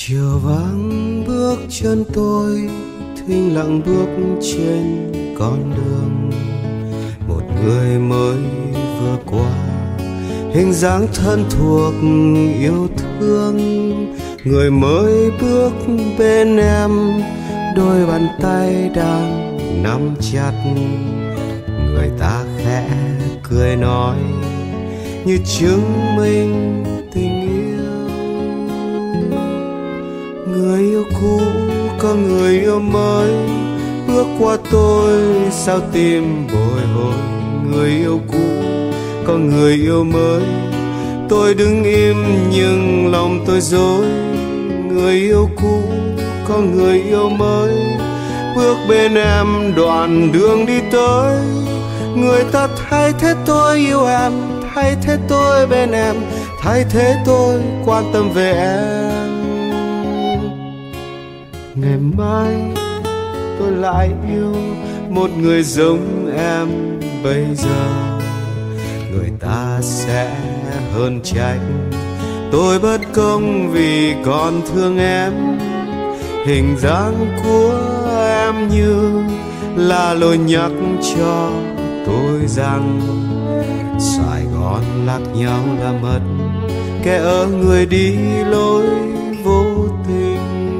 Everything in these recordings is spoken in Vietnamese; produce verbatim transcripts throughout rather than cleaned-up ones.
Chiều vắng bước chân tôi, thinh lặng bước trên con đường. Một người mới vừa qua, hình dáng thân thuộc yêu thương. Người mới bước bên em, đôi bàn tay đang nắm chặt. Người ta khẽ cười nói như chứng minh tình yêu. Người yêu cũ có người yêu mới, bước qua tôi sao tim bồi hồi. Người yêu cũ có người yêu mới, tôi đứng im nhưng lòng tôi dối. Người yêu cũ có người yêu mới, bước bên em đoạn đường đi tới. Người ta thay thế tôi yêu em, thay thế tôi bên em, thay thế tôi quan tâm về em. Ngày mai tôi lại yêu một người giống em bây giờ. Người ta sẽ hơn trách tôi bất công vì còn thương em. Hình dáng của em như là lời nhắc cho tôi rằng Sài Gòn lạc nhau là mất, kẻ ở người đi lối vô tình.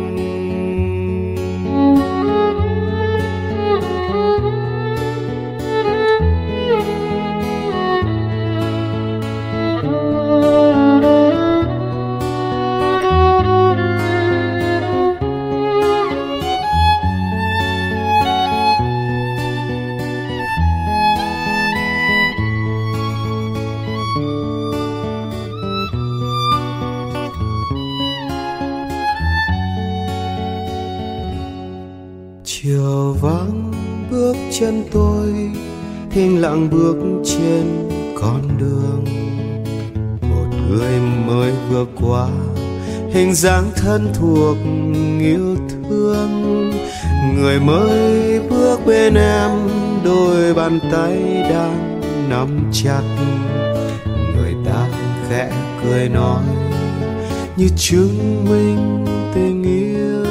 Chiều vắng bước chân tôi, thinh lặng bước trên con đường. Một người mới vừa qua, hình dáng thân thuộc yêu thương. Người mới bước bên em, đôi bàn tay đang nắm chặt. Người ta khẽ cười nói như chứng minh tình yêu.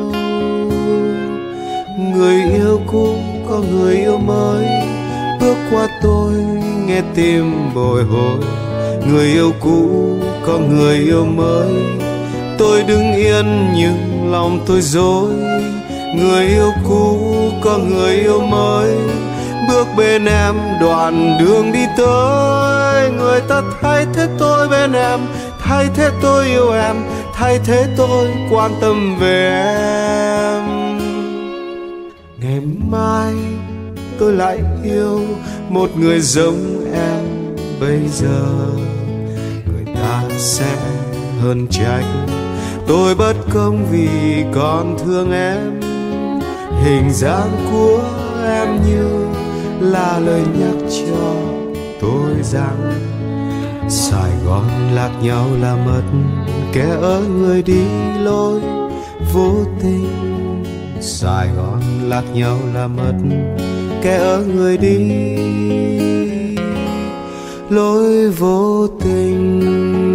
Người yêu cũ có người yêu mới, bước qua tôi nghe tim bồi hồi. Người yêu cũ có người yêu mới, tôi đứng yên nhưng lòng tôi dối. Người yêu cũ có người yêu mới, bước bên em đoạn đường đi tới. Người ta thay thế tôi bên em, thay thế tôi yêu em, thay thế tôi quan tâm về em. Ngày mai tôi lại yêu một người giống em bây giờ. Người ta sẽ hơn trách tôi bất công vì còn thương em. Hình dáng của em như là lời nhắc cho tôi rằng Sài Gòn lạc nhau là mất, kẻ ở người đi lối vô tình. Sài Gòn lạc nhau là mất, kẻ ở người đi lối vô tình.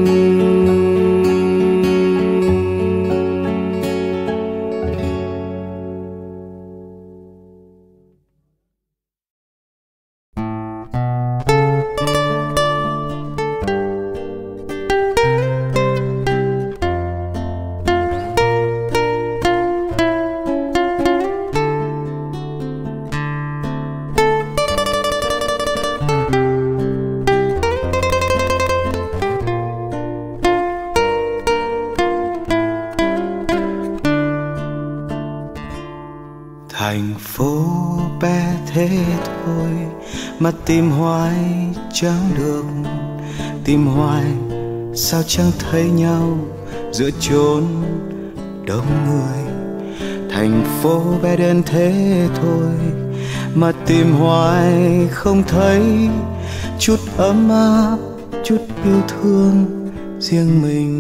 Thành phố bé thế thôi mà tìm hoài chẳng được, tìm hoài sao chẳng thấy nhau giữa chốn đông người. Thành phố bé đến thế thôi mà tìm hoài không thấy chút ấm áp, chút yêu thương riêng mình.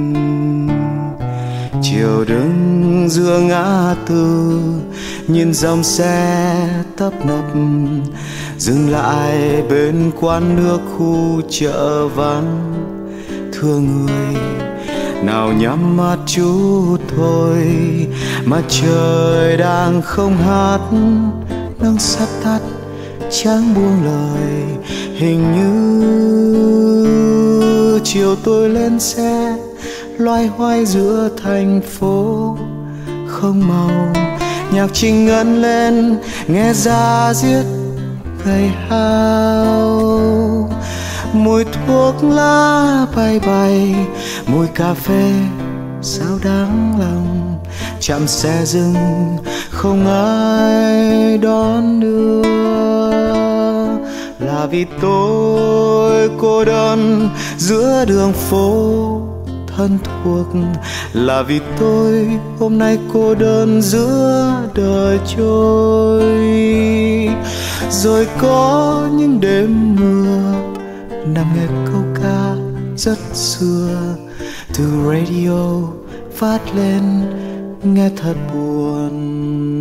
Chiều đứng giữa ngã tư, nhìn dòng xe tấp nập dừng lại bên quán nước khu chợ vắng. Thương người nào nhắm mắt chút thôi. Mà trời đang không hát, nắng sắp tắt chẳng buông lời. Hình như chiều tôi lên xe loay hoay giữa thành phố không màu. Nhạc trình ngân lên nghe da diết gầy hao. Mùi thuốc lá bay bay, mùi cà phê sao đáng lòng. Chạm xe dừng không ai đón đưa. Là vì tôi cô đơn giữa đường phố thân thuộc. Là vì tôi hôm nay cô đơn giữa đời trôi. Rồi có những đêm mưa nằm nghe câu ca rất xưa từ radio phát lên nghe thật buồn.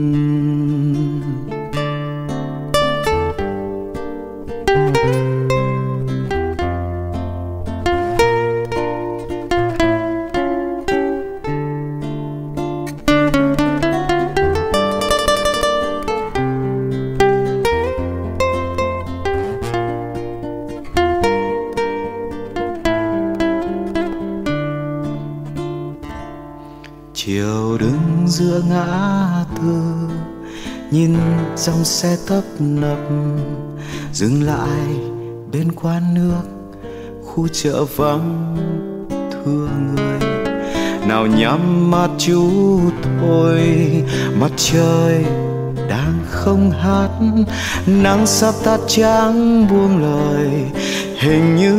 Chiều đứng giữa ngã tư, nhìn dòng xe tấp nập dừng lại bên quán nước, khu chợ vắng thưa người. Nào nhắm mắt chút thôi, mặt trời đang không hát, nắng sắp tắt chẳng buông lời. Hình như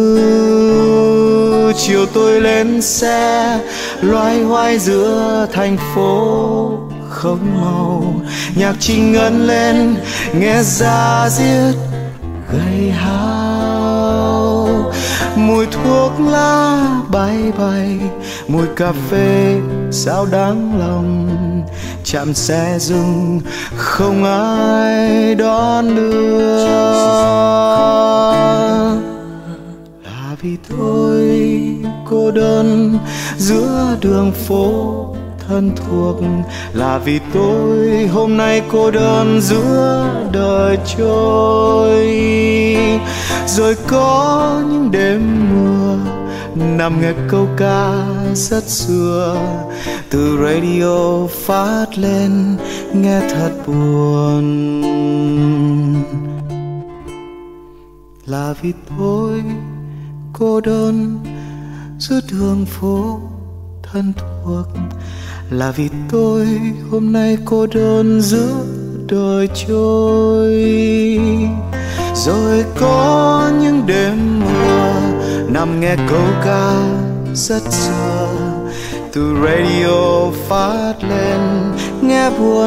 chiều tôi lên xe loay hoay giữa thành phố không màu. Nhạc trình ngân lên nghe da diết gầy hao. Mùi thuốc lá bay bay, mùi cà phê sao đáng lòng. Chạm xe dừng không ai đón đưa. Là vì tôi cô đơn giữa đường phố thân thuộc. Là vì tôi hôm nay cô đơn giữa đời trôi. Rồi có những đêm mưa nằm nghe câu ca rất xưa từ radio phát lên nghe thật buồn. Là vì tôi cô đơn giữa đường phố thân thuộc. Là vì tôi hôm nay cô đơn giữa đời trôi. Rồi có những đêm mưa nằm nghe câu ca rất xưa từ radio phát lên nghe buồn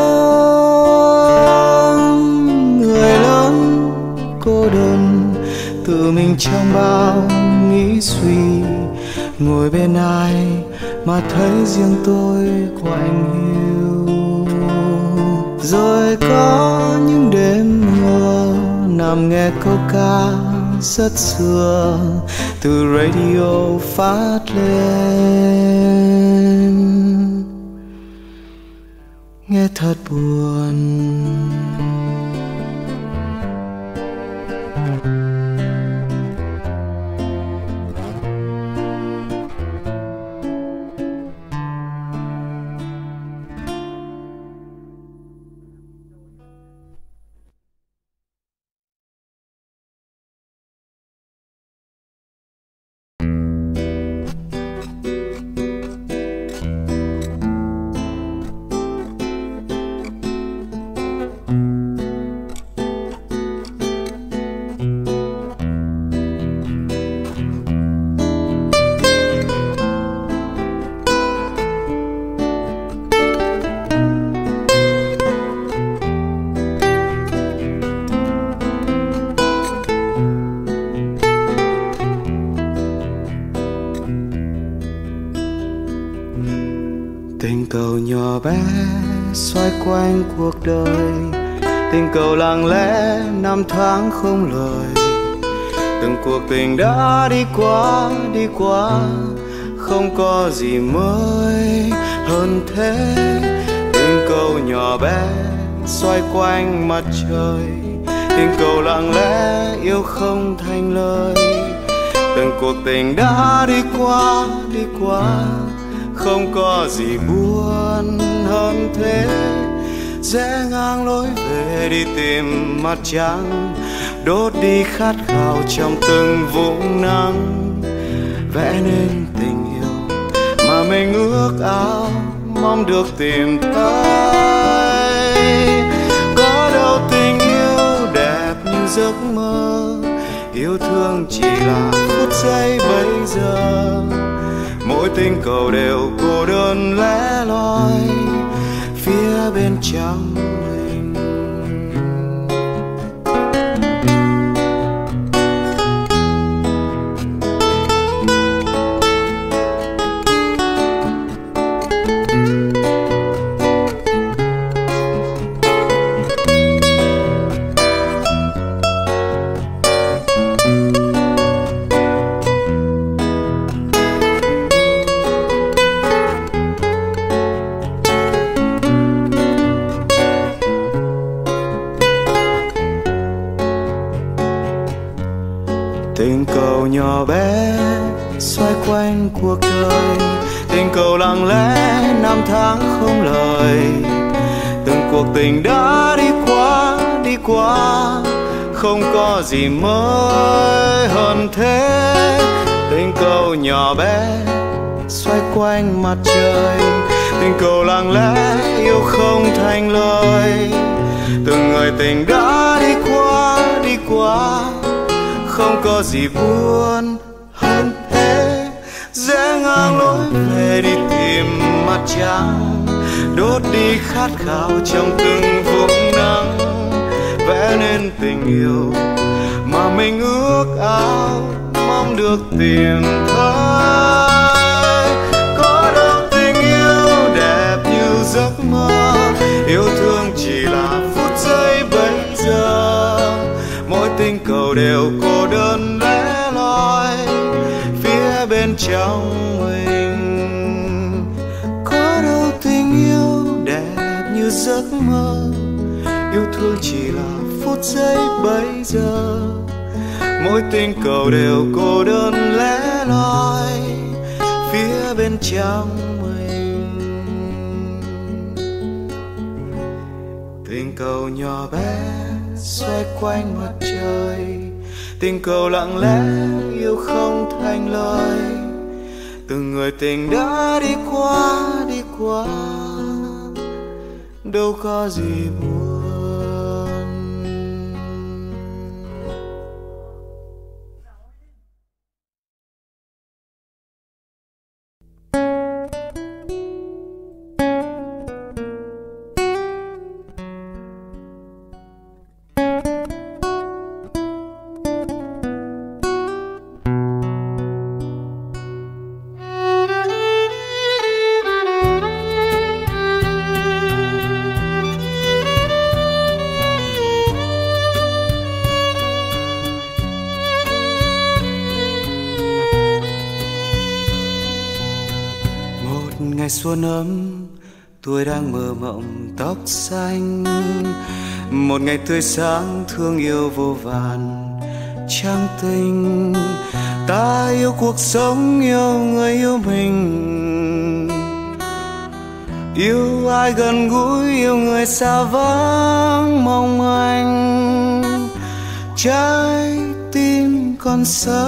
lắm. Người lớn cô đơn tự mình trong bao nghĩ suy, ngồi bên ai mà thấy riêng tôi quạnh hiu. Rồi có những đêm mưa nằm nghe câu ca rất xưa từ radio phát lên nghe thật buồn. Tình cầu nhỏ bé xoay quanh cuộc đời, tình cầu lặng lẽ năm tháng không lời. Từng cuộc tình đã đi qua, đi qua, không có gì mới hơn thế. Tình cầu nhỏ bé xoay quanh mặt trời, tình cầu lặng lẽ yêu không thành lời. Từng cuộc tình đã đi qua đi qua, không có gì buồn hơn thế. Rẽ ngang lối về đi tìm mặt trăng, đốt đi khát khao trong từng vùng nắng. Vẽ nên tình yêu mà mình ước ao, mong được tìm thấy. Có đâu tình yêu đẹp như giấc mơ, yêu thương chỉ là phút giây bây giờ. Mỗi tình cầu đều cô đơn lẻ loi phía bên trong mình. Tình cầu nhỏ bé xoay quanh cuộc đời, tình cầu lặng lẽ năm tháng không lời. Từng cuộc tình đã đi qua đi qua, không có gì mới hơn thế. Tình cầu nhỏ bé xoay quanh mặt trời, tình cầu lặng lẽ yêu không thành lời. Từng người tình đã đi qua đi qua, không có gì buồn hơn thế. Rẽ ngang lối về đi tìm mặt trăng, đốt đi khát khao trong từng vùng nắng. Vẽ nên tình yêu mà mình ước ao, mong được tìm thấy. Có đâu tình yêu đẹp như giấc mơ, yêu thương chỉ là phút giây bây giờ. Mỗi tình cầu đều cô đơn lẻ loi phía bên trong mình. Có đâu tình yêu đẹp như giấc mơ, yêu thương chỉ là phút giây bây giờ. Mỗi tình cầu đều cô đơn lẻ loi phía bên trong mình. Tình cầu nhỏ bé xoay quanh mặt trời, tình cầu lặng lẽ yêu không thành lời. Từng người tình đã đi qua đi qua, đâu có gì buồn. Ngày xuân ấm tôi đang mơ mộng tóc xanh, một ngày tươi sáng thương yêu vô vàn trắng tinh. Ta yêu cuộc sống, yêu người yêu mình, yêu ai gần gũi, yêu người xa vắng mong manh. Trái tim còn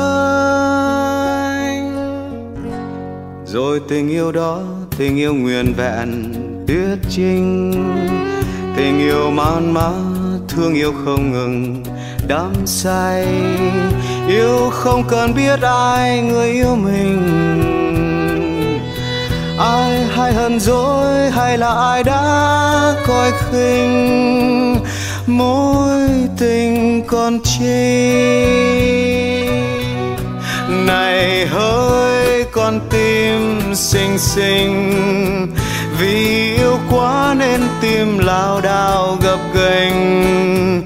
xanh, rồi tình yêu đó tình yêu nguyên vẹn tuyệt trinh. Tình yêu man mát, thương yêu không ngừng đắm say. Yêu không cần biết ai người yêu mình, ai hay hờn dỗi hay là ai đã coi khinh mối tình còn chi. Này hỡi con tim xinh xinh, vì yêu quá nên tim lao đao gập ghềnh.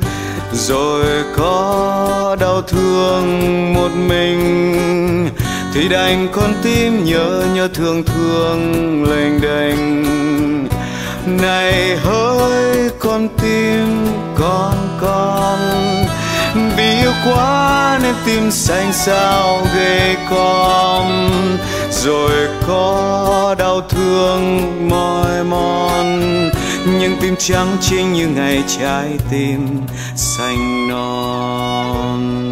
Rồi có đau thương một mình thì đành con tim nhớ nhớ thương thương lênh đênh. Này hỡi con tim con con, vì yêu quá nên tim xanh xao ghê con, rồi có đau thương mỏi mòn, nhưng tim trắng trinh như ngày trái tim xanh non.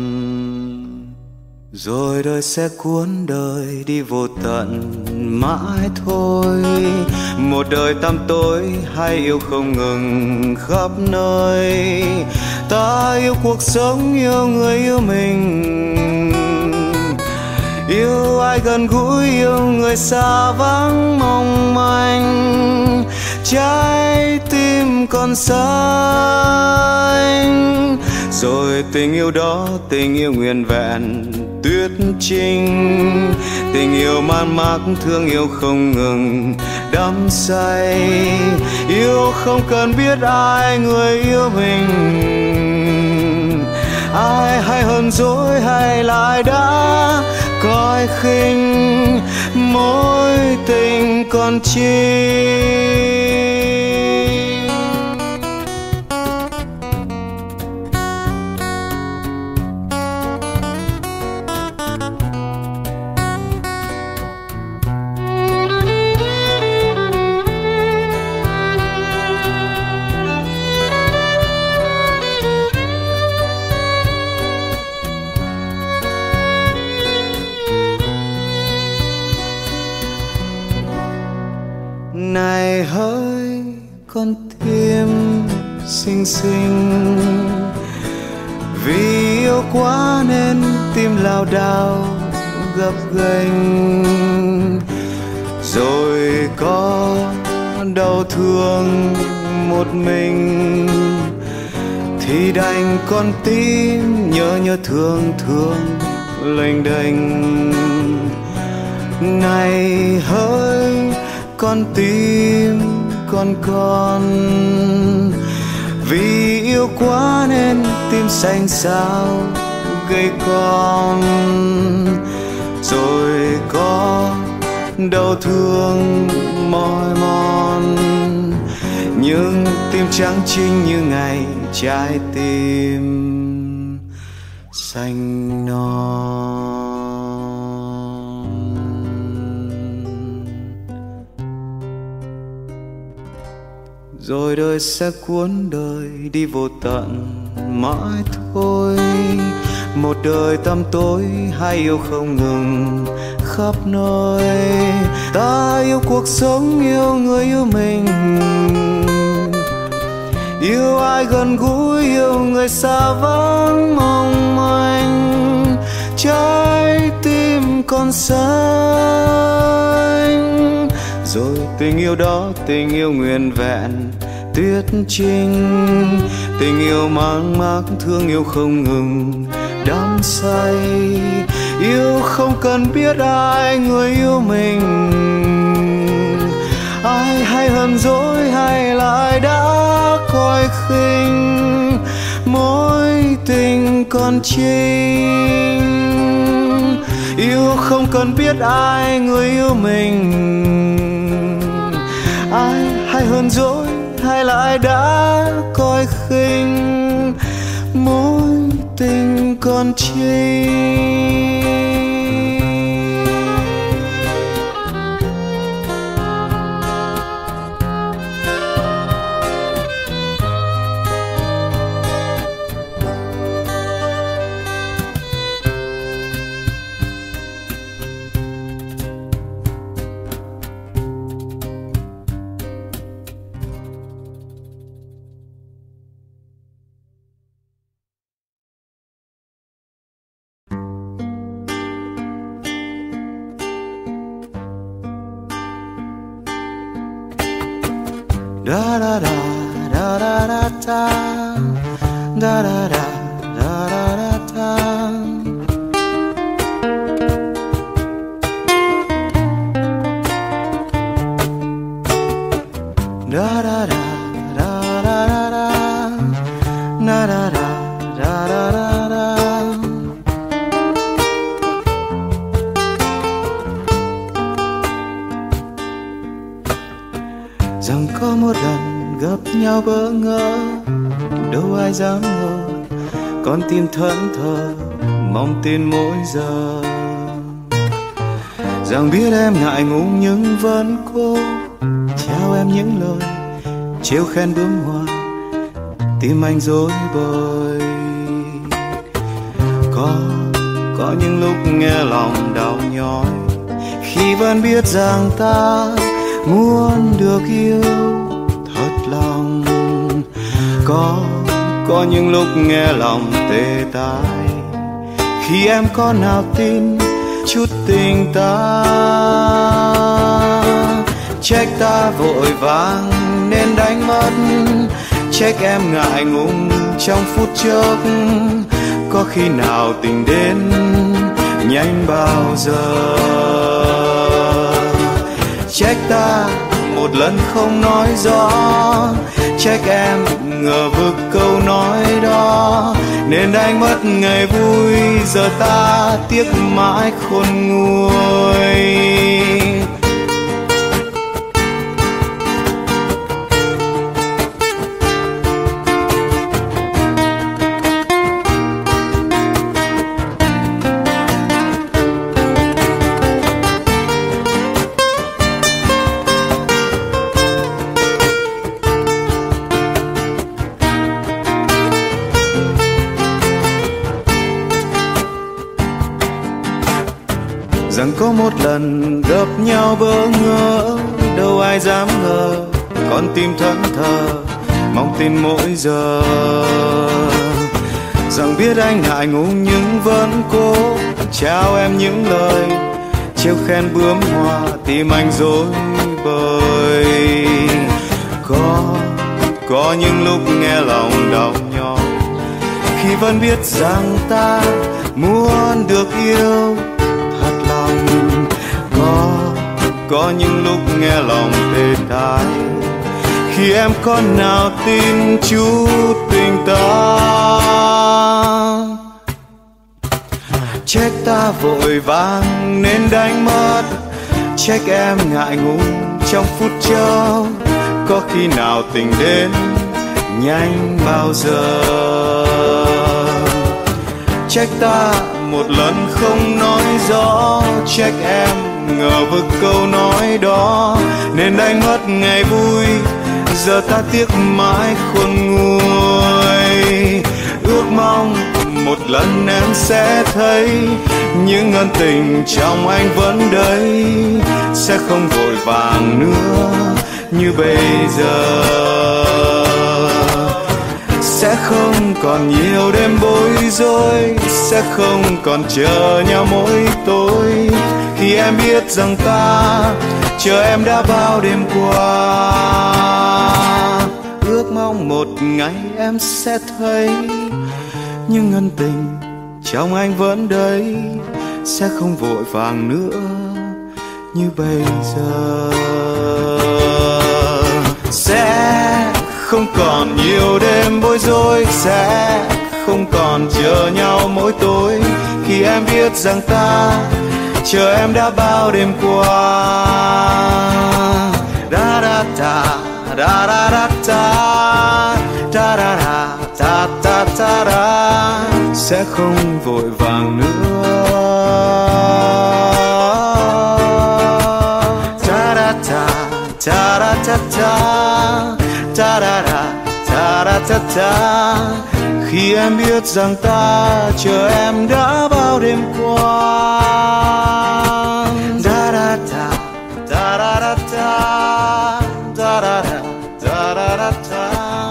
Rồi đời sẽ cuốn đời đi vô tận mãi thôi, một đời tăm tối hay yêu không ngừng khắp nơi. Ta yêu cuộc sống, yêu người yêu mình, yêu ai gần gũi, yêu người xa vắng mong manh. Trái tim còn xanh, rồi tình yêu đó tình yêu nguyên vẹn tuyết trinh. Tình yêu man mác thương yêu không ngừng đắm say, yêu không cần biết ai người yêu mình. Ai hay hờn dỗi hay lại đã coi khinh mối tình còn chi. Này hỡi con tim xinh xinh, vì yêu quá nên tim lao đao gập ghềnh, rồi có đau thương một mình, thì đành con tim nhớ nhớ thương thương lênh đênh. Này hỡi con tim con con, vì yêu quá nên tim xanh xao gây con, rồi có đau thương mỏi mòn, nhưng tim trắng trinh như ngày trái tim xanh non. Rồi đời sẽ cuốn đời đi vô tận mãi thôi, một đời tăm tối hay yêu không ngừng khắp nơi. Ta yêu cuộc sống, yêu người yêu mình, yêu ai gần gũi, yêu người xa vắng mong manh. Trái tim còn xanh, rồi tình yêu đó tình yêu nguyên vẹn tuyết trinh. Tình yêu mang mác thương yêu không ngừng đắm say, yêu không cần biết ai người yêu mình. Ai hay hờn dỗi hay lại đã coi khinh mối tình còn trinh. Yêu không cần biết ai người yêu mình, ai hay hờn dỗi hay lại đã coi khinh mối tình còn trinh. Da da da da da da da da da da da da da. Da da da da da da da da da da da da da. rằng có một lần gặp nhau bỡ ngỡ, đâu ai dám ngờ con tim thẫn thờ mong tin mỗi giờ. Rằng biết em ngại ngùng nhưng vẫn cố trao em những lời trêu khen bướm hoa, tim anh rối bời. Có có những lúc nghe lòng đau nhói khi vẫn biết rằng ta muốn được yêu thật lòng. Có có những lúc nghe lòng tê tái khi em có nào tin chút tình ta. Trách ta vội vàng nên đánh mất, trách em ngại ngùng trong phút chốc. Có khi nào tình đến nhanh bao giờ? Trách ta một lần không nói rõ, trách em ngờ vực câu nói đó nên đánh mất ngày vui. Giờ ta tiếc mãi khôn nguôi. Rằng có một lần gặp nhau bỡ ngỡ, đâu ai dám ngờ con tim thẫn thờ mong tin mỗi giờ. Rằng biết anh ngại ngùng nhưng vẫn cố trao em những lời trêu khen bướm hoa, tim anh rối bời. Có có những lúc nghe lòng đau nhói khi vẫn biết rằng ta muốn được yêu. Có, có những lúc nghe lòng tê tái khi em có nào tin chút tình ta. Trách ta vội vàng nên đánh mất, trách em ngại ngùng trong phút chốc. Có khi nào tình đến nhanh bao giờ? Trách ta một lần không nói rõ, trách em ngờ vực câu nói đó nên đánh mất ngày vui. Giờ ta tiếc mãi khôn nguôi. Ước mong một lần em sẽ thấy những ân tình trong anh vẫn đấy, sẽ không vội vàng nữa như bây giờ. Sẽ không còn nhiều đêm bối rối, sẽ không còn chờ nhau mỗi tối. Khi em biết rằng ta chờ em đã bao đêm qua. Ước mong một ngày em sẽ thấy nhưng ân tình trong anh vẫn đấy, sẽ không vội vàng nữa như bây giờ. Sẽ không còn nhiều đêm bối rối, sẽ không còn chờ nhau mỗi tối. Khi em biết rằng ta chờ em đã bao đêm qua. Da da da da da da da da da da da da da. Sẽ không vội vàng nữa. Da da da da da da da da da da da da da. Khi em biết rằng ta chờ em đã bao đêm qua. Da da da da da da da da da da da da da.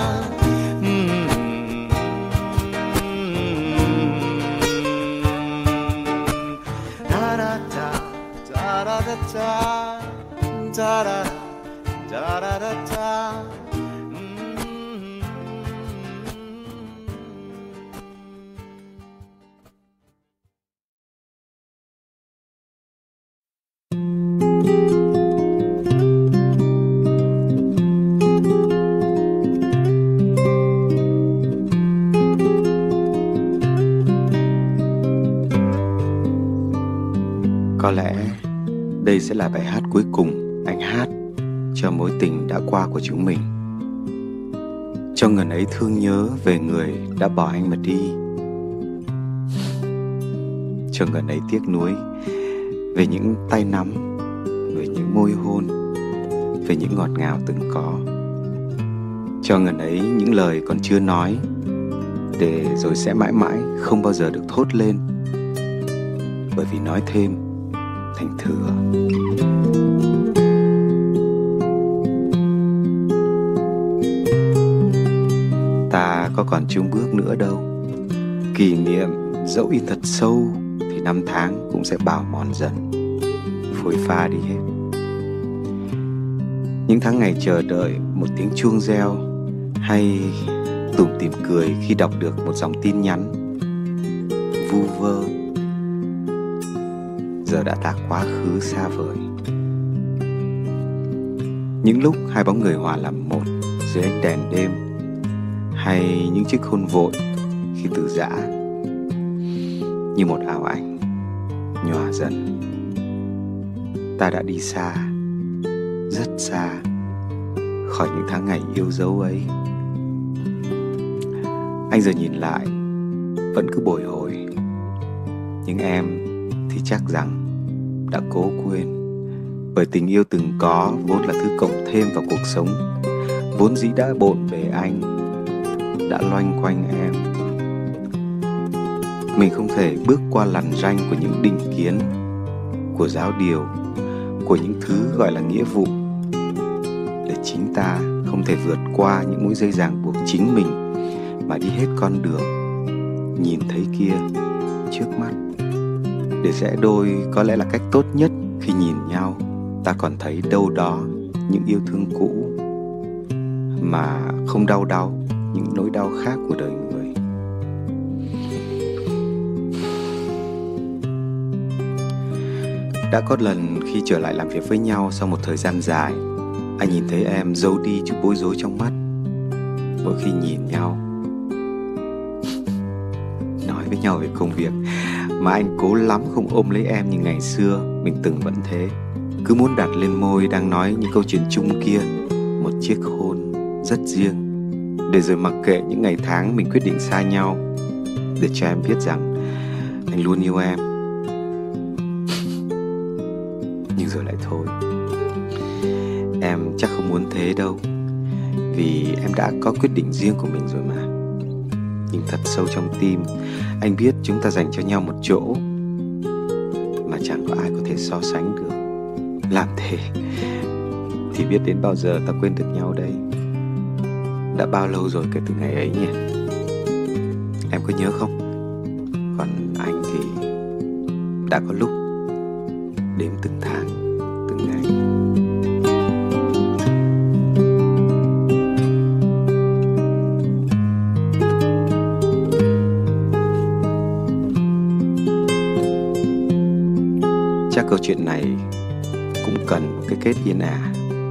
Da da da da da da da da da da da. Có lẽ đây sẽ là bài hát cuối cùng anh hát cho mối tình đã qua của chúng mình, cho ngần ấy thương nhớ về người đã bỏ anh mà đi, cho ngần ấy tiếc nuối về những tay nắm, về những môi hôn, về những ngọt ngào từng có, cho ngần ấy những lời còn chưa nói, để rồi sẽ mãi mãi không bao giờ được thốt lên, bởi vì nói thêm thành thừa. Ta có còn chung bước nữa đâu, kỷ niệm dẫu in thật sâu thì năm tháng cũng sẽ bào mòn dần, phôi pha đi hết. Những tháng ngày chờ đợi một tiếng chuông reo, hay tủm tỉm cười khi đọc được một dòng tin nhắn vu vơ, giờ đã là quá khứ xa vời. Những lúc hai bóng người hòa làm một dưới ánh đèn đêm, hay những chiếc hôn vội khi từ giã, như một ảo ảnh nhòa dần. Ta đã đi xa, rất xa khỏi những tháng ngày yêu dấu ấy. Anh giờ nhìn lại vẫn cứ bồi hồi, nhưng em thì chắc rằng đã cố quên, bởi tình yêu từng có vốn là thứ cộng thêm vào cuộc sống, vốn dĩ đã bộn bề anh, đã loanh quanh em. Mình không thể bước qua lằn ranh của những định kiến, của giáo điều, của những thứ gọi là nghĩa vụ, để chính ta không thể vượt qua những mũi dây ràng buộc chính mình mà đi hết con đường nhìn thấy kia trước mắt. Để rẽ đôi có lẽ là cách tốt nhất. Khi nhìn nhau, ta còn thấy đâu đó những yêu thương cũ, mà không đau đáu những nỗi đau khác của đời người. Đã có lần khi trở lại làm việc với nhau sau một thời gian dài, anh nhìn thấy em giấu đi chút bối rối trong mắt. Mỗi khi nhìn nhau, nói với nhau về công việc, mà anh cố lắm không ôm lấy em như ngày xưa mình từng vẫn thế. Cứ muốn đặt lên môi đang nói những câu chuyện chung kia một chiếc hôn rất riêng, để rồi mặc kệ những ngày tháng mình quyết định xa nhau, để cho em biết rằng anh luôn yêu em. Nhưng rồi lại thôi, em chắc không muốn thế đâu, vì em đã có quyết định riêng của mình rồi mà. Nhưng thật sâu trong tim, anh biết chúng ta dành cho nhau một chỗ mà chẳng có ai có thể so sánh được. Làm thế thì biết đến bao giờ ta quên được nhau đây? Đã bao lâu rồi kể từ ngày ấy nhỉ? Em có nhớ không? Còn anh thì đã có lúc đếm từng tháng, từng ngày. Chắc câu chuyện này cũng cần một cái kết yên ả.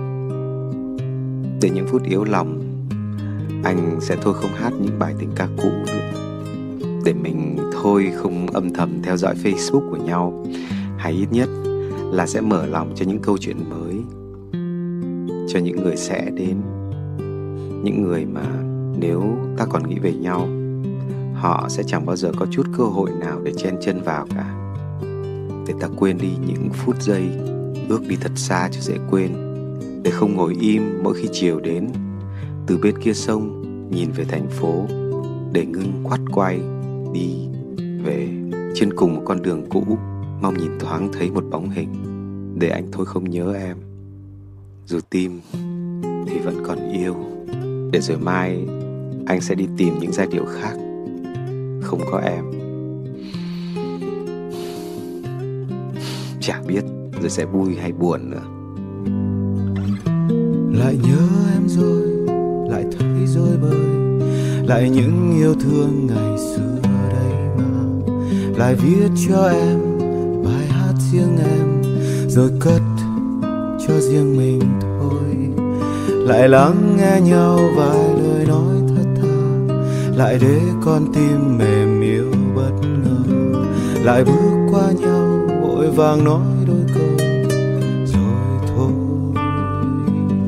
Để những phút yếu lòng, anh sẽ thôi không hát những bài tình ca cũ nữa. Để mình thôi không âm thầm theo dõi Facebook của nhau, hay ít nhất là sẽ mở lòng cho những câu chuyện mới, cho những người sẽ đến, những người mà nếu ta còn nghĩ về nhau, họ sẽ chẳng bao giờ có chút cơ hội nào để chen chân vào cả. Để ta quên đi những phút giây ước đi thật xa cho dễ quên, để không ngồi im mỗi khi chiều đến từ bên kia sông nhìn về thành phố, để ngưng quắt quay đi về trên cùng một con đường cũ, mong nhìn thoáng thấy một bóng hình. Để anh thôi không nhớ em, dù tim thì vẫn còn yêu. Để rồi mai anh sẽ đi tìm những giai điệu khác, không có em. Chả biết rồi sẽ vui hay buồn nữa. Lại nhớ em rồi, lại thấy rồi bời, lại những yêu thương ngày xưa đây mà. Lại viết cho em bài hát riêng em, rồi cất cho riêng mình thôi. Lại lắng nghe nhau vài lời nói thật thà, lại để con tim mềm yếu bất ngờ. Lại bước qua nhau vội vàng nói đôi câu rồi thôi.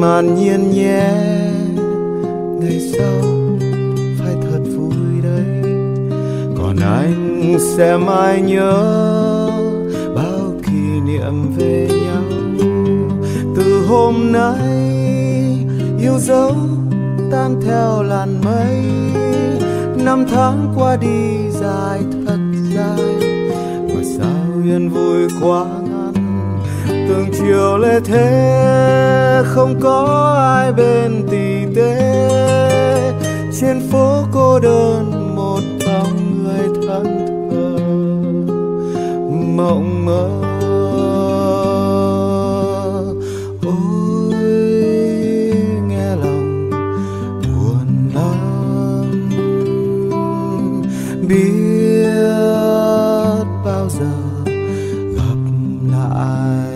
ngàn nhiên nhé. Ngày sau phải thật vui đấy, còn anh sẽ mãi nhớ bao kỷ niệm về nhau. Từ hôm nay yêu dấu tan theo làn mây, năm tháng qua đi dài thật dài, mà sao yên vui quá ngắn. Từng chiều lê thế không có ai bên tì tê, trên phố cô đơn một bóng người thân thờ mộng mơ. Biết bao giờ gặp lại.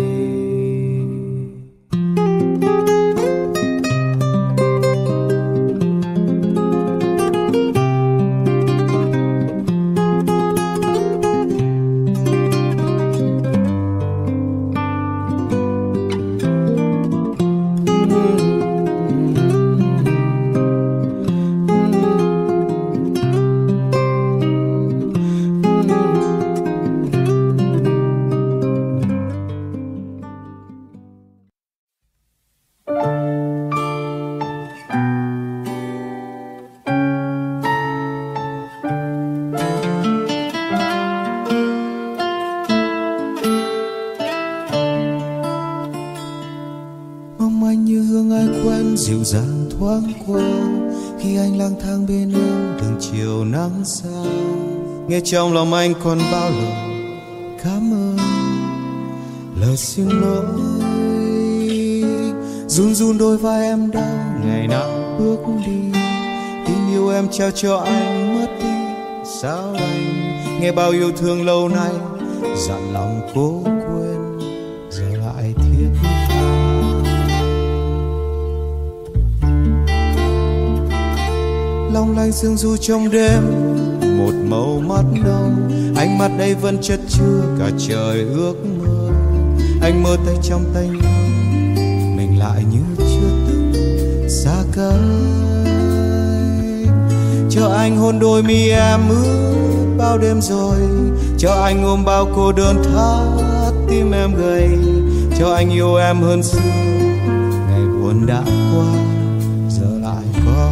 Dịu dàng thoáng qua khi anh lang thang bên em từng chiều nắng sang. Nghe trong lòng anh còn bao lời cảm ơn, lời xin lỗi. Run run đôi vai em đau ngày nào bước đi, tình yêu em trao cho anh mất đi. Sao anh nghe bao yêu thương lâu nay dặn lòng cố quên, giờ lại thiết tha. Long lanh sương du trong đêm, một màu mắt nâu, ánh mắt đây vẫn chất chứa cả trời ước mơ. Anh mơ tay trong tay nhau, mình lại như chưa từng xa cách. Cho anh hôn đôi mi em ướt bao đêm rồi, cho anh ôm bao cô đơn thắt tim em gầy, cho anh yêu em hơn xưa. Ngày buồn đã qua, giờ lại có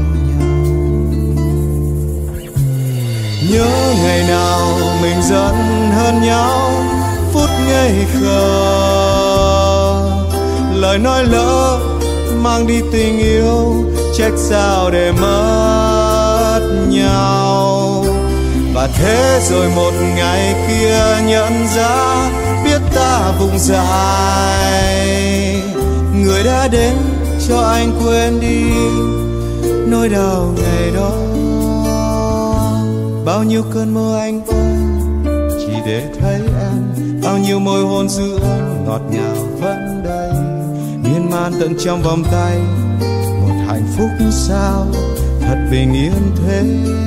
nhớ ngày nào mình dẫn hơn nhau phút ngây khờ, lời nói lỡ mang đi tình yêu, trách sao để mất nhau. Và thế rồi một ngày kia nhận ra biết ta vùng dài, người đã đến cho anh quên đi nỗi đau ngày đó. Bao nhiêu cơn mơ anh ơi chỉ để thấy em, bao nhiêu môi hôn dư ơn ngọt ngào vẫn đây, miên man tận trong vòng tay. Một hạnh phúc sao thật bình yên thế,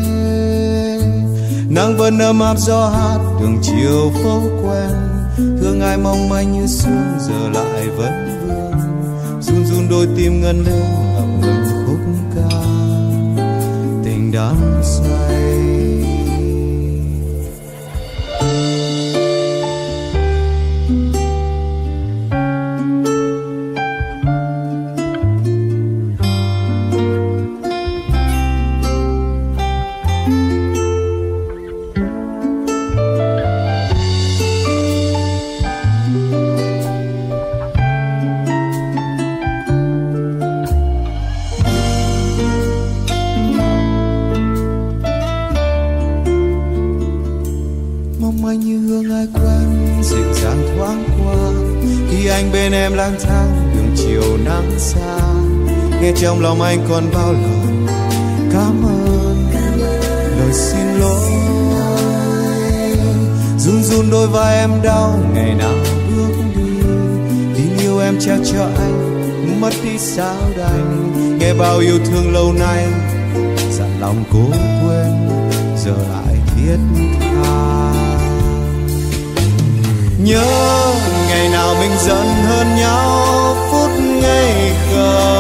nắng vẫn ấm áp gió hát đường chiều phố quen. Thương ai mong manh như sương giờ lại vẫn vương, run run đôi tim ngân lên ngậm ngừng khúc ca tình đắm say. Em lang thang đường chiều nắng xa, nghe trong lòng anh còn bao lời cảm ơn, lời xin lỗi. Run run đôi vai em đau ngày nào bước đi, tình yêu em trao cho anh mất đi sao đành. Nghe bao yêu thương lâu nay dặn lòng cố quên, giờ lại thiết tha. Nhớ ngày nào mình giận hơn nhau phút ngây khờ,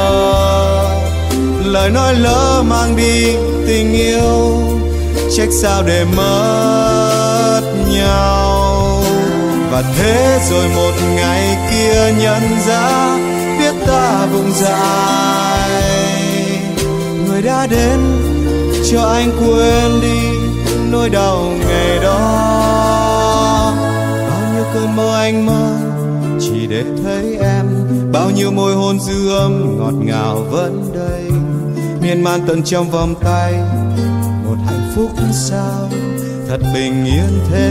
lời nói lỡ mang đi tình yêu, trách sao để mất nhau. Và thế rồi một ngày kia nhận ra biết ta vùng dại, người đã đến cho anh quên đi nỗi đau ngày đó. Bao nhiêu cơn mơ anh mơ chỉ để thấy em, bao nhiêu môi hôn dư âm ngọt ngào vẫn đây, miên man tận trong vòng tay một hạnh phúc sao thật bình yên thế.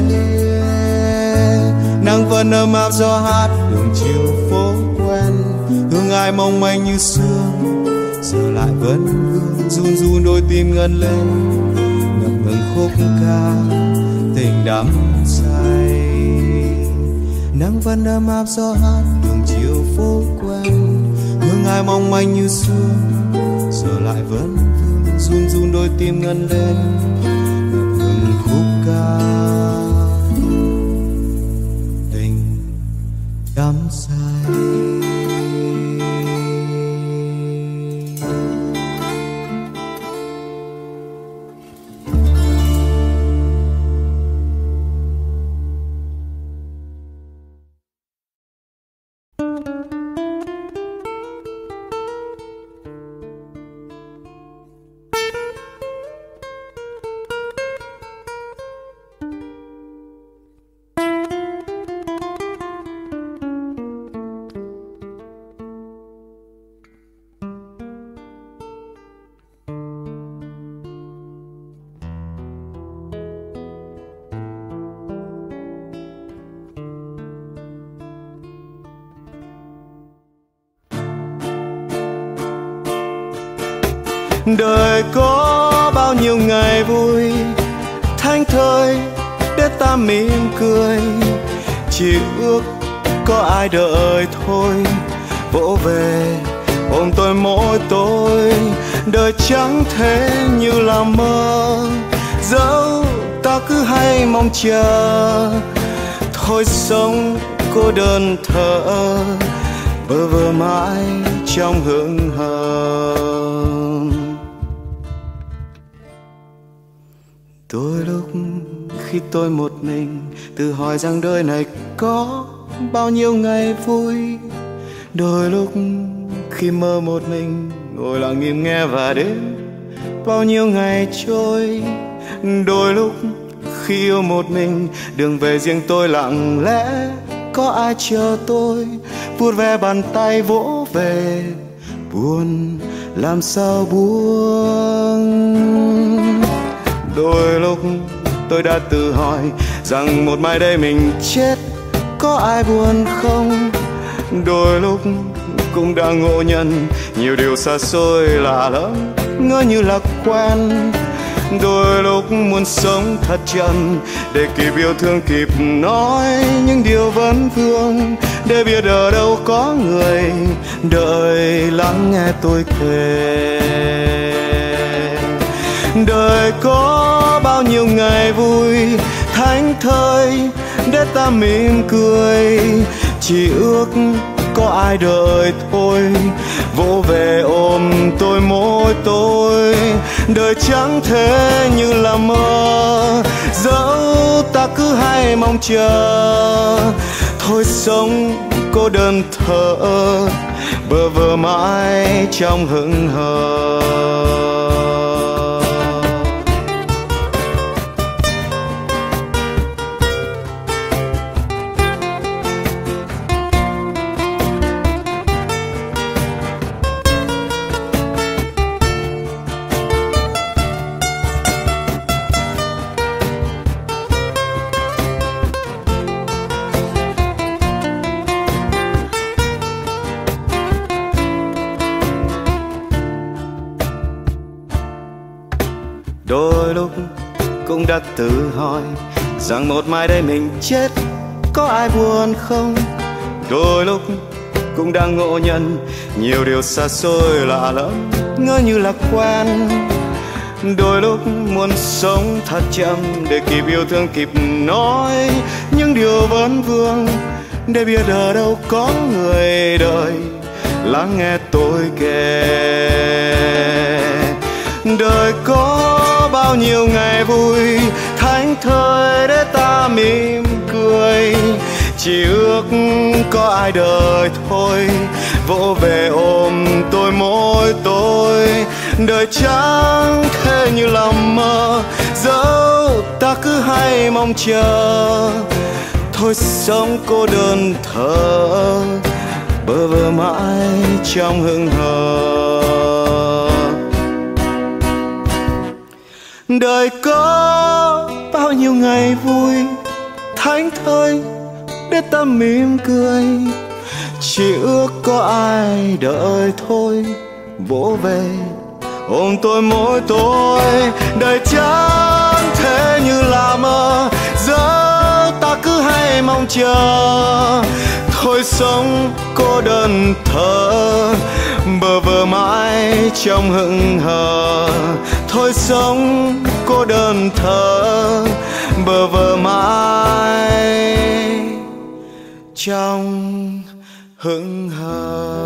Nắng vẫn ấm áp gió hát đường chiều phố quen, hương ai mong manh như sương giờ lại vẫn vương, run run đôi tim ngân lên ngập ngừng khúc ca tình đắm say. Nắng vẫn ấm áp gió hát đường chiều phố quen, hương ai mong manh như sương giờ lại vẫn vương, run run đôi tim ngân lên ngập ngừng khúc ca tình đắm say. Đời có bao nhiêu ngày vui thanh thơi để ta mỉm cười, chỉ ước có ai đợi thôi vỗ về ôm tôi mỗi tối. Đời chẳng thế như là mơ, dẫu ta cứ hay mong chờ, thôi sống cô đơn thở bơ vơ mãi trong hững hờ. Đôi lúc khi tôi một mình tự hỏi rằng đời này có bao nhiêu ngày vui, đôi lúc khi mơ một mình ngồi lặng im nghe và đến bao nhiêu ngày trôi, đôi lúc khi yêu một mình đường về riêng tôi lặng lẽ có ai chờ tôi vuốt ve bàn tay vỗ về buồn làm sao buông. Đôi lúc tôi đã tự hỏi rằng một mai đây mình chết có ai buồn không, đôi lúc cũng đã ngộ nhận nhiều điều xa xôi lạ lắm ngỡ như là quen. Đôi lúc muốn sống thật chậm để kịp yêu thương kịp nói những điều vấn vương, để biết ở đâu có người đợi lắng nghe tôi kể. Đời có bao nhiêu ngày vui thánh thơi để ta mỉm cười, chỉ ước có ai đợi thôi vỗ về ôm tôi mỗi tối. Đời chẳng thế như là mơ, dẫu ta cứ hay mong chờ, thôi sống cô đơn thở bơ vơ mãi trong hững hờ. Đôi lúc cũng đã tự hỏi rằng một mai đây mình chết có ai buồn không, đôi lúc cũng đang ngộ nhận nhiều điều xa xôi lạ lắm ngỡ như là quen. Đôi lúc muốn sống thật chậm để kịp yêu thương kịp nói những điều vấn vương, để biết ở đâu có người đời lắng nghe tôi kể. Đời có bao nhiêu ngày vui thánh thơi để ta mỉm cười, chỉ ước có ai đời thôi vỗ về ôm tôi mỗi tối. Đời chẳng thể như làm mơ, dẫu ta cứ hay mong chờ, thôi sống cô đơn thở bơ vơ mãi trong hững hờ. Đời có bao nhiêu ngày vui thánh thơi để ta mỉm cười, chỉ ước có ai đợi thôi vỗ về ôm tôi mỗi tối. Đời chẳng thể như là mơ, giờ ta cứ hay mong chờ, thôi sống cô đơn thở bơ vơ mãi trong hững hờ. Thôi sống cô đơn thở bơ vơ mãi trong hững hờ.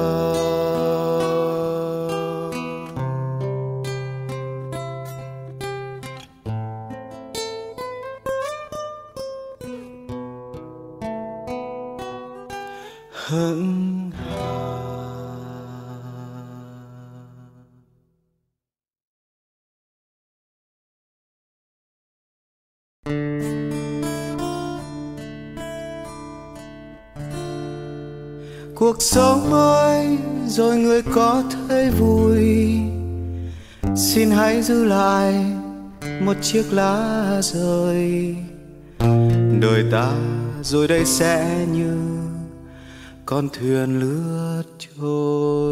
Hững hờ. Cuộc sống ơi, rồi người có thấy vui, xin hãy giữ lại một chiếc lá rơi. Đời ta rồi đây sẽ như con thuyền lướt trôi.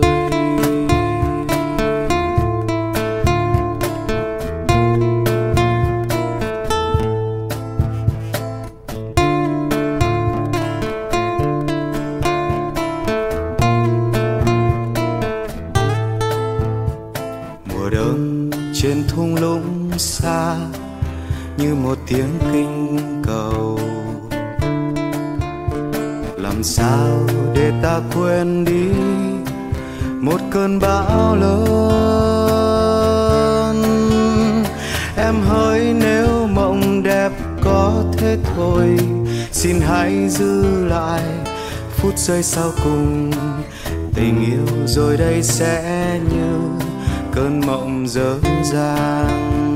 Mùa đông trên thung lũng xa như một tiếng kinh cầu, làm sao để ta quên đi một cơn bão lớn. Em hỡi nếu mộng đẹp có thế thôi, xin hãy giữ lại phút giây sau cùng. Tình yêu rồi đây sẽ như cơn mộng dở dang.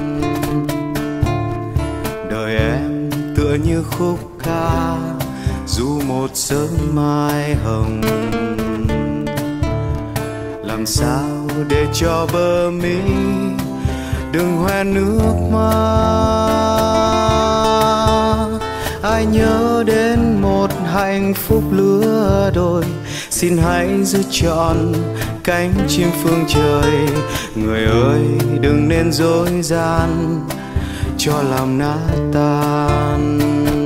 Đời em tựa như khúc ca dù một sớm mai hồng, làm sao để cho bờ mi đừng hoen nước mắt. Ai nhớ đến một hạnh phúc lứa đôi, xin hãy giữ trọn cánh chim phương trời. Người ơi đừng nên dối gian cho làm nát tan.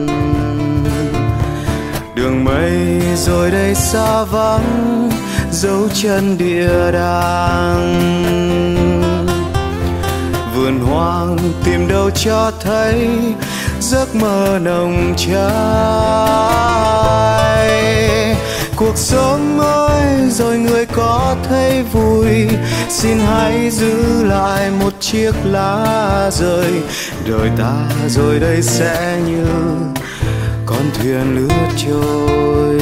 Đường mây rồi đây xa vắng, dấu chân địa đàng. Vườn hoang tìm đâu cho thấy giấc mơ nồng cháy. Cuộc sống ơi, rồi người có thấy vui, xin hãy giữ lại một chiếc lá rơi. Đời ta rồi đây sẽ như con thuyền lướt trôi.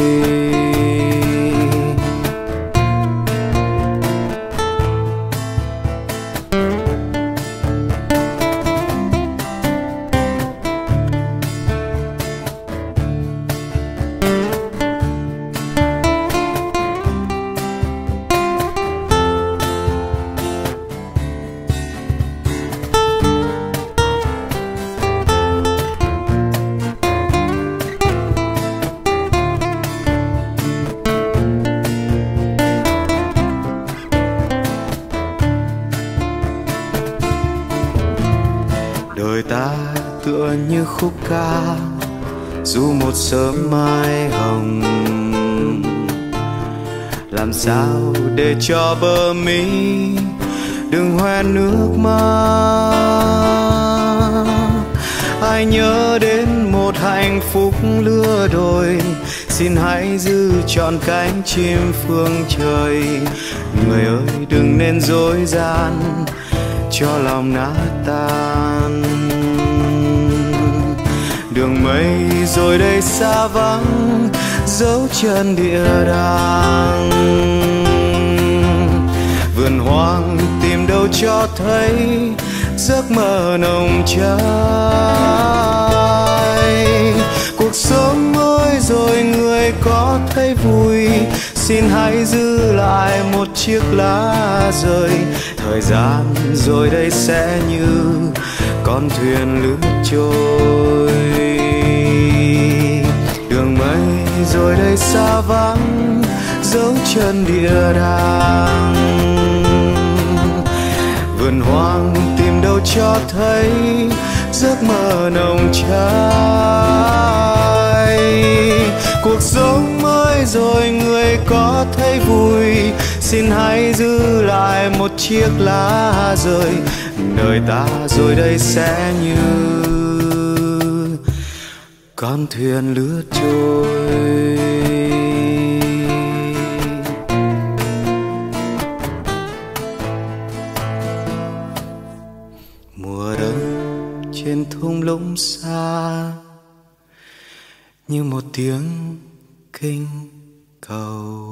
Đời ta tựa như khúc ca dù một sớm mai hồng, làm sao để cho bờ mi đừng hoen nước mắt. ai nhớ đến một hạnh phúc lứa đôi, xin hãy giữ trọn cánh chim phương trời. Người ơi đừng nên dối gian cho lòng nát tan. Đường mây rồi đây xa vắng, dấu chân địa đàng. Vườn hoang tìm đâu cho thấy giấc mơ nồng cháy. Cuộc sống mới rồi người có thấy vui, xin hãy giữ lại một chiếc lá rơi. Thời gian rồi đây sẽ như con thuyền lướt trôi. Đường mây rồi đây xa vắng, dấu chân địa đàng. Vườn hoang tìm đâu cho thấy giấc mơ nồng cháy. Cuộc sống mới rồi người có thấy vui, xin hãy giữ lại một chiếc lá rơi. Đời ta rồi đây sẽ như con thuyền lướt trôi. Mùa đông trên thung lũng xa như một tiếng kinh cầu.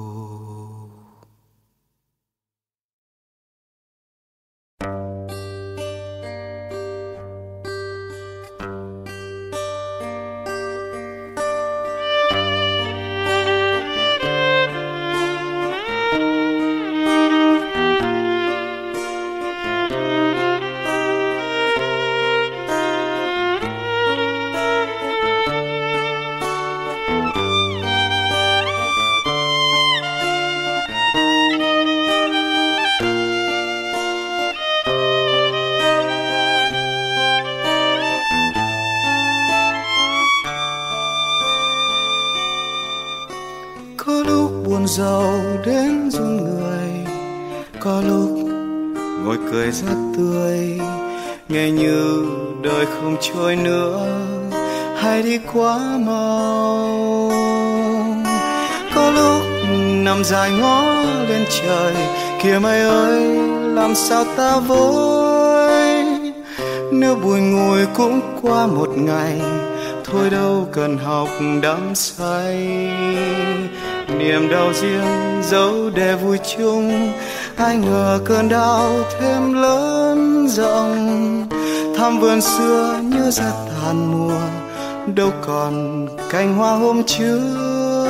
Giàu đến run người, có lúc ngồi cười rất tươi, nghe như đời không trôi nữa hay đi quá mau. Có lúc nằm dài ngó lên trời, kìa mây ơi làm sao ta vơi. Nếu buồn ngùi cũng qua một ngày, thôi đâu cần học đắm say. Niềm đau riêng giấu để vui chung, ai ngờ cơn đau thêm lớn rộng. Thăm vườn xưa nhớ ra tàn mùa, đâu còn cành hoa hôm trước.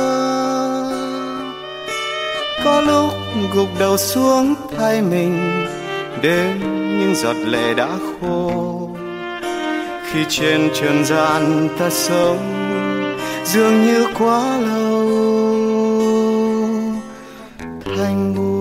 Có lúc gục đầu xuống thay mình, đến những giọt lệ đã khô. Khi trên trần gian ta sống dường như quá lâu thành buồn.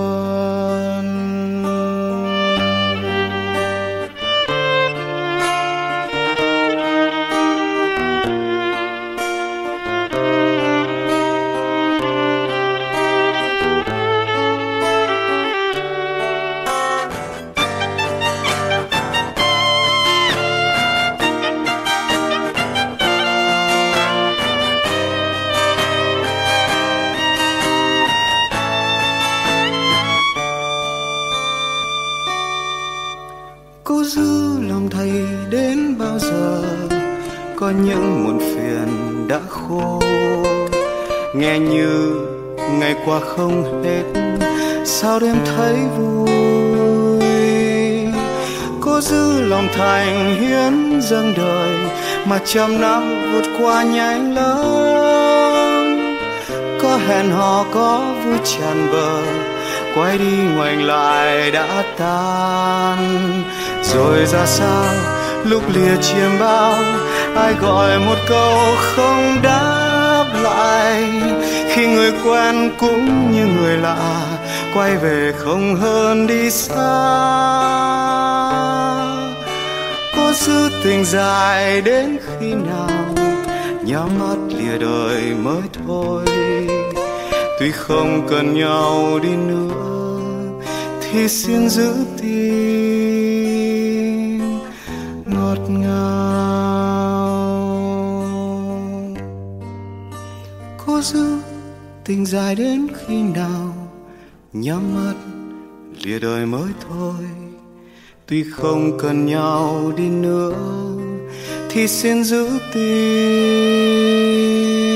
Cố giữ lòng thầy đến bao giờ, có những muộn phiền đã khô. Nghe như ngày qua không hết, sao đêm thấy vui. Cố giữ lòng thành hiến dâng đời, mà trăm năm vượt qua nhanh lắm. Có hẹn hò có vui tràn bờ, quay đi ngoảnh lại đã tan. Rồi ra sao lúc lìa chiêm bao, ai gọi một câu không đáp lại. Khi người quen cũng như người lạ, quay về không hơn đi xa. Có giữ tình dài đến khi nào, nhắm mắt lìa đời mới thôi. Tuy không cần nhau đi nữa, thì xin giữ tim ngọt ngào. cố giữ tình dài đến khi nào, nhắm mắt lìa đời mới thôi. Tuy không cần nhau đi nữa thì xin giữ tim.